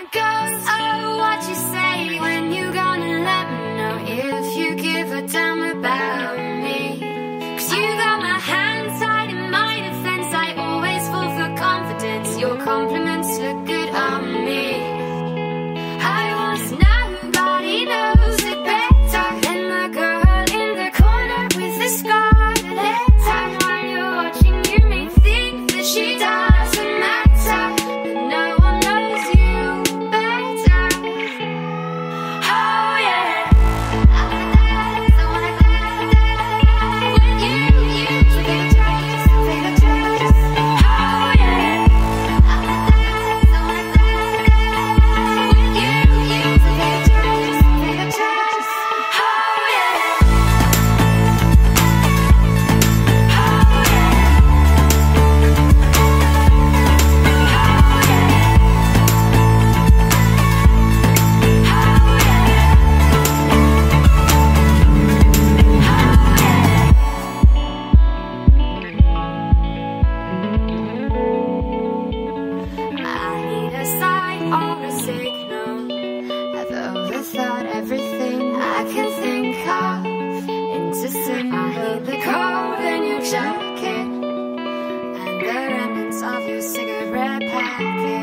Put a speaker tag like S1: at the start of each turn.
S1: it goes. Oh, what you say when you gonna let me know if you give a damn about me? 'Cause you got my hands tied in my defense. I always fall for confidence. Your compliments look good on me. I was nobody knows it better than the girl in the corner with the scarlet letter. While you're watching, you may think that she doesn't matter, but no one knows you better. Oh yeah, so when you take a chance, take a chance. Oh yeah, so when you take a chance, take a chance. Oh yeah, I need a sign or a signal. I've overthought everything I can think of. Into sin, I hate the cold in your jacket and the remnants of your cigarette packet.